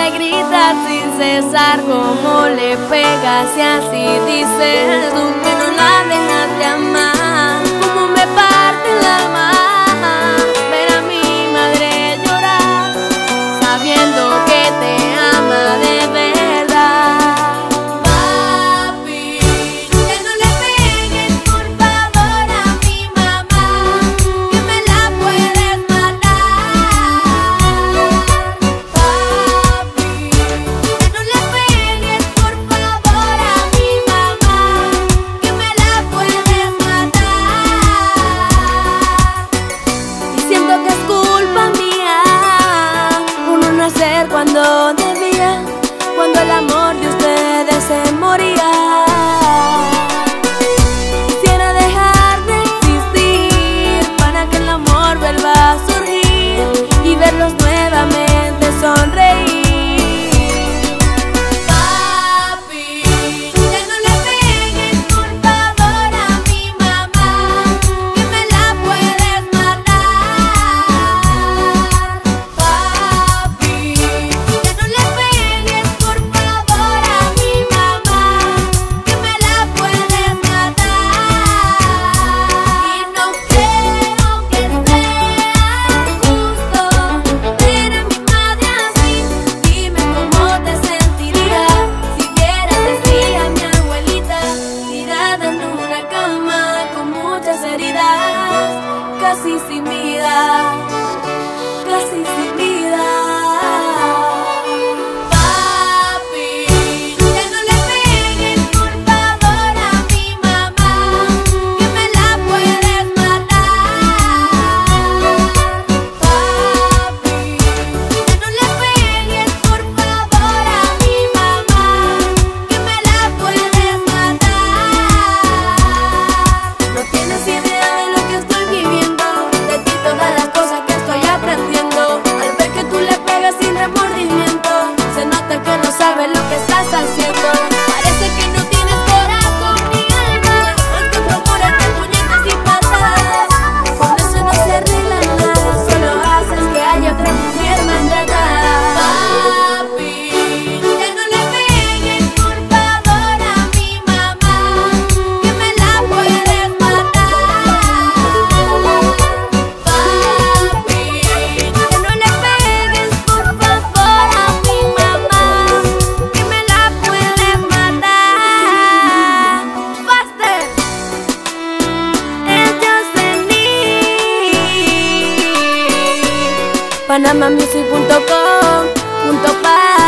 me gritas sin cesar, cómo le pegas y así dices tú que no la dejas de amar. Cómo me parte el alma ver a mi madre llorar, sabiendo que te ama de verdad. Papi, que no le pegues por favor a mi mamá, que me la puedes matar. Papi, que no le pegues por favor a mi mamá, que me la puedes matar. Y siento que es culpa mía por no nacer cuando debía, cuando el amor de ustedes se moría. Quisiera dejar de existir para que el amor vuelva a surgir y verlos nuevamente sonreír. Papi, que no le pegues por favor a mi mamá, que me la puedes matar. Papi, que no le pegues por favor a mi mamá, que me la puedes matar. Y no creo que sea justo ver a mi madre así. Dime cómo te sentirías si vieras así a mi abuelita tirada en una cama con muchas heridas, casi sin vida, casi sin vida. Papi, que no le pegues por favor a mi mamá, que me la puedes matar. Papi, que no le pegues por favor a mi mamá, que me la puedes matar. No tienes idea de lo que estoy viviendo, de ti todas las cosas que estoy aprendiendo. Al ver que tú le pegas sin remordimiento, se nota que no sabes lo que estás haciendo. Parece que no tienes corazón ni alma, más que procurarte puñetas y patadas. Con eso no se arregla nada, solo haces que haya otra mujer maltratada. Papi, que no le pegues por favor a mi mamá, que me la puedes matar. Papi, Que no le pegues por favor a mi mamá, que me la puedes matar. Faster, ellos en mí. panamamusic.com.pa